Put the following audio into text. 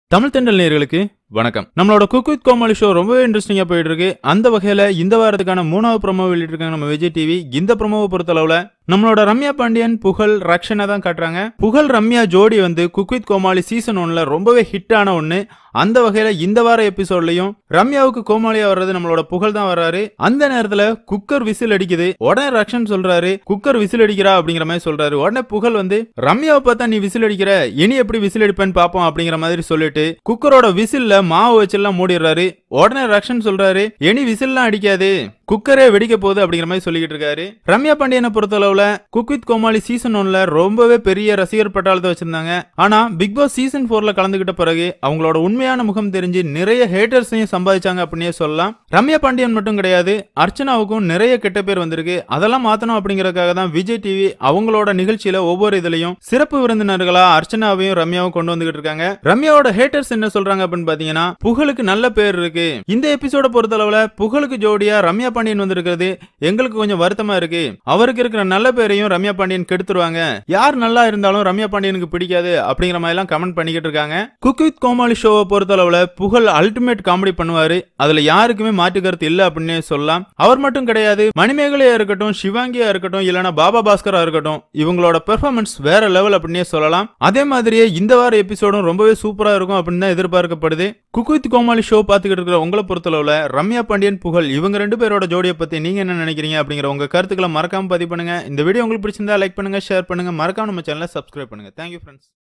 தமிழ் தென்றல் நேயர்களுக்கு வணக்கம். நம்மளோட குக் வித் கோமாளி ஷோ ரொம்பவே இன்ட்ரெஸ்டிங்கா போயிட்டு இருக்கு. அந்த வகையில இந்த வாரத்துக்கான 3வது ப்ரோமோ வெளியிட்டிருக்காங்க நம்ம விஜய் டிவி. இந்த ப்ரோமோவை பொறுத்தளவுல நம்மளோட ரம்யா பாண்டியன் புகழ் ரக்ஷனை தான் காட்டுறாங்க. புகழ் ரம்யா ஜோடி வந்து குக் வித் கோமாளி சீசன் 1ல ரொம்பவே ஹிட் ஆன ஒண்ணு. அந்த வகையில இந்த வார எபிசோட்லயும் ரம்யாவுக்கு கோமாளியா வர்றது நம்மளோட புகழ் தான் வர்றாரு. அந்த நேரத்துல குக்கர் விசில் அடிக்குது. உடனே ரக்ஷன் சொல்றாரு குக்கர் விசில் அடிக்கிறா அப்படிங்கிற மாதிரி சொல்றாரு. உடனே புகழ் வந்து ரம்யாவை பார்த்தா நீ விசில் அடிக்கிற, இனி எப்படி விசில் அடிப்பேன்னு பாப்போம் அப்படிங்கிற மாதிரி சொல்லிட்டு குக்கரோட விசில்ல மாவு வச்செல்லாம் மூடிடுறாரு. உடனே ரக்ஷன் சொல்றாரு இனி விசில்லாம் அடிக்காது, குக்கரே வெடிக்க போகுது அப்படிங்கிற மாதிரி சொல்லிக்கிட்டு இருக்காரு. ரம்யா பாண்டியனை பொறுத்தளவுல குக் வித் கோமாளி சீசன் 1ல ரொம்பவே பெரிய ரசிகர் பட்டாளத்தை வச்சிருந்தாங்க. ஆனா பிக் பாஸ் சீசன் 4ல கலந்துகிட்ட பிறகு அவங்களோட உண்மையான முகம் தெரிஞ்சு நிறைய ஹேட்டர்ஸையும் சம்பாதிச்சாங்க அப்படின்னே சொல்லலாம். ரம்யா பாண்டியன் மட்டும் கிடையாது, அர்ச்சனாவுக்கும் நிறைய கெட்ட பேர் வந்திருக்கு. அதெல்லாம் மாத்தணும் அப்படிங்கறதுக்காக தான் விஜய் டிவி அவங்களோட நிகழ்ச்சியில ஒவ்வொரு இதுலயும் சிறப்பு விருந்தினர்களா அர்ச்சனாவையும் ரம்யாவும் கொண்டு வந்துகிட்டு இருக்காங்க. ரம்யாவோட ஹேட்டர்ஸ் என்ன சொல்றாங்க அப்படின்னு பாத்தீங்கன்னா, புகழுக்கு நல்ல பேர் இருக்கு. இந்த எபிசோட பொறுத்தளவுல புகழுக்கு ஜோடியா ரம்யா பாண்டியன் வந்திருக்கிறது எங்களுக்கு கொஞ்சம் வருத்தமா இருக்கு. அவருக்கு இருக்கிற நல்ல பேரையும் ரம்யா பாண்டியன் கெடுத்துருவாங்க. யார் நல்லா இருந்தாலும் ரம்யா பாண்டியனுக்கு பிடிக்காது அப்படிங்கிற மாதிரி எல்லாம் கமெண்ட் பண்ணிக்கிட்டு இருக்காங்க. குக் வித் கோமாளி ஷோவை பொறுத்தளவுல புகழ் அல்டிமேட் காமெடி பண்ணுவாரு. அதுல யாருக்குமே மாற்று கருத்து இல்ல அப்படின்னு சொல்லலாம். அவர் மட்டும் கிடையாது, மணிமேகலையா இருக்கட்டும், சிவாங்கியா இருக்கட்டும், இல்லனா பாபா பாஸ்கரா இருக்கட்டும், இவங்களோட பெர்ஃபார்மன்ஸ் வேற லெவல் அப்படின்னே சொல்லலாம். அதே மாதிரியே இந்த வார எபிசோடும் ரொம்பவே சூப்பரா இருக்கும் அப்படின்னு தான் எதிர்பார்க்கப்படுது. குக் வித் கோமாளி ஷோ பார்த்துக்கிட்டு இருக்கிற உங்களை பொறுத்தளவுல ரம்யா பாண்டியன் புகழ் இவங்க ரெண்டு பேரோட ஜோடியை பத்தி நீங்க என்ன நினைக்கிறீங்க அப்படிங்கிற உங்க கருத்துக்களை மறக்காம பதிவு பண்ணுங்க. இந்த வீடியோ உங்களுக்கு பிடிச்சிருந்தா லைக் பண்ணுங்க, ஷேர் பண்ணுங்க, மறக்காம நம்ம சேனலை சப்ஸ்கிரைப் பண்ணுங்க. Thank you friends.